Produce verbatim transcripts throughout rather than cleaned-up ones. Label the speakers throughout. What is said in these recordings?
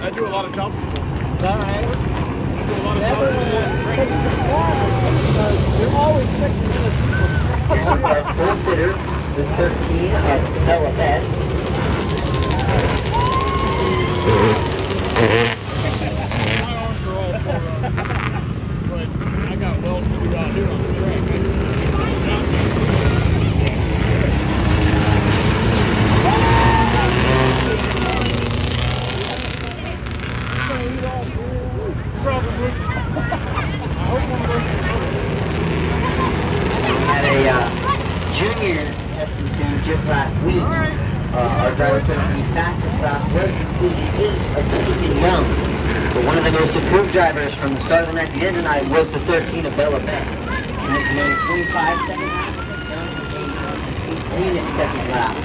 Speaker 1: I do a lot of jumps.
Speaker 2: Is that right?
Speaker 1: I do a lot of
Speaker 2: Never,
Speaker 1: jumps.
Speaker 2: you're always expecting other people.
Speaker 3: Our full sitter, the thirteen of Bella Bets.
Speaker 1: My arms are all tore up, but I got well to do out here on the track. Probably. I hope one
Speaker 3: Had a uh, junior testing do just last week. Uh, our driver took the fastest lap was the eighty-eight of Keegan Young. But one of the most improved drivers from the start of the night to the end of the night was the thirteen of Bella Betts. She went from a twenty-five second lap down to a eighteen at second lap.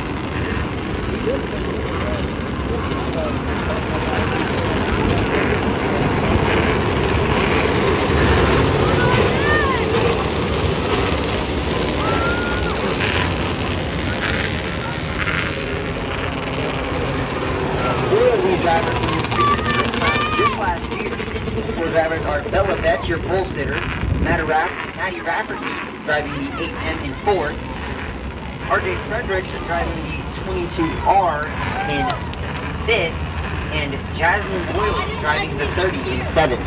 Speaker 3: Driver from your previous time just last year. The four drivers are Bella Betts, your pole sitter, Matt Raff- Maddie Rafferty driving the eight M in fourth, R J Fredericks driving the twenty-two R in fifth, and Jasmine Boyle driving the thirty in seventh.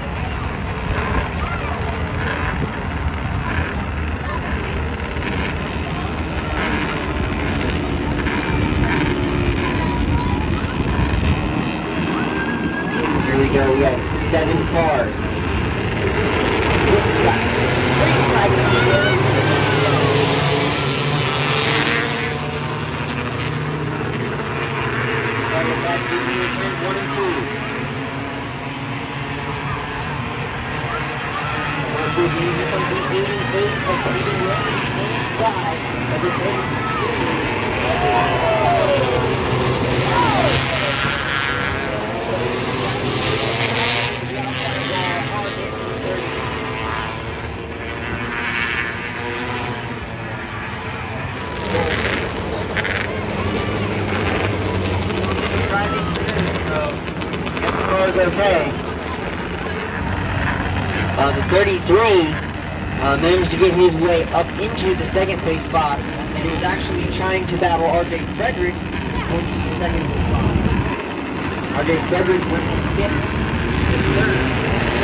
Speaker 3: Here we go, we have seven cars. Six laps. Three laps to go. And that's between turns one and two. We're moving here from the eighty-eight of Keegan Young to the inside of the thirty-three. Okay. Uh, the thirty-three uh, managed to get his way up into the second place spot, and he was actually trying to battle R J Fredericks for the second place spot. R J Fredericks went in fifth, third.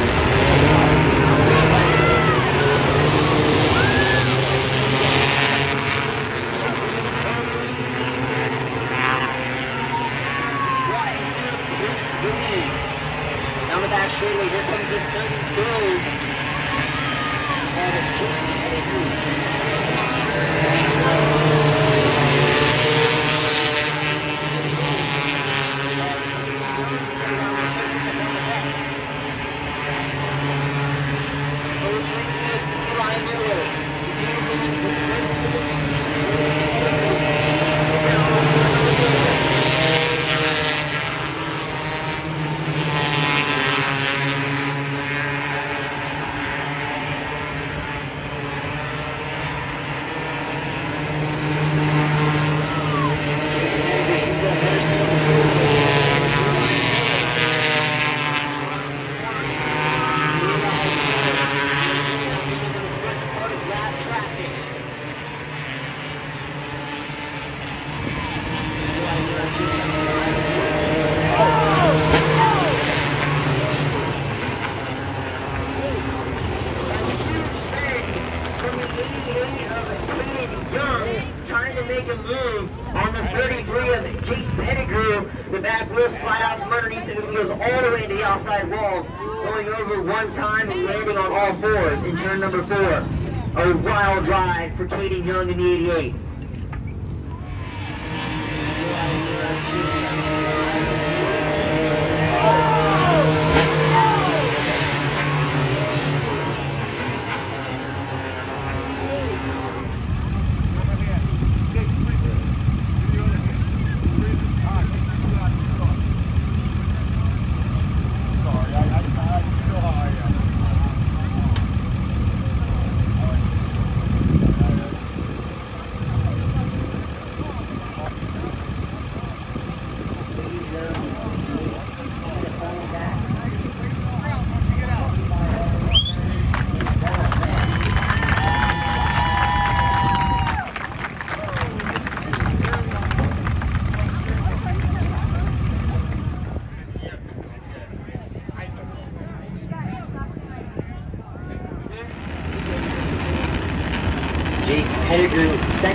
Speaker 3: Down the back straightaway, here comes the thirty-three of Jason Pettigrew. Eli Miller. Make a move on the thirty-three of Chase Pettigrew. The back wheel slide out from underneath it and goes all the way to the outside wall, going over one time and landing on all fours in turn number four. A wild drive for Kaden Young in the eighty-eight.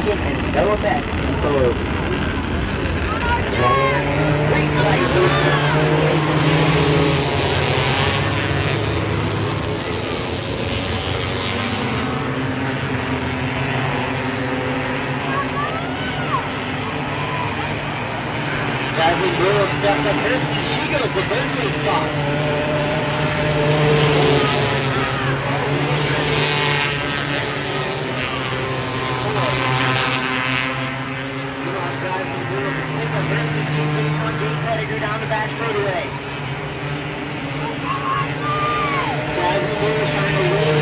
Speaker 3: second, and Bella Betts in third. Great flight. Jasmine Burrow steps up her speed. She goes to third place spot. Meanwhile, Jasmine Burrow can pick up her speed. She's waiting on Jake Pettigrew down the back straightaway. Jasmine Burrow trying to win.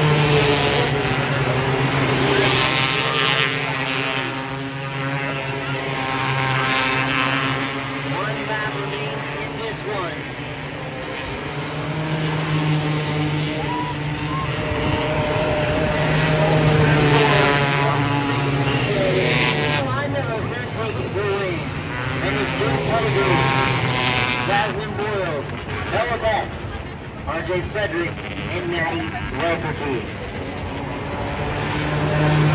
Speaker 3: Jasmine Boyles, Bella Betts, R J Fredericks, and Maddie Rafferty.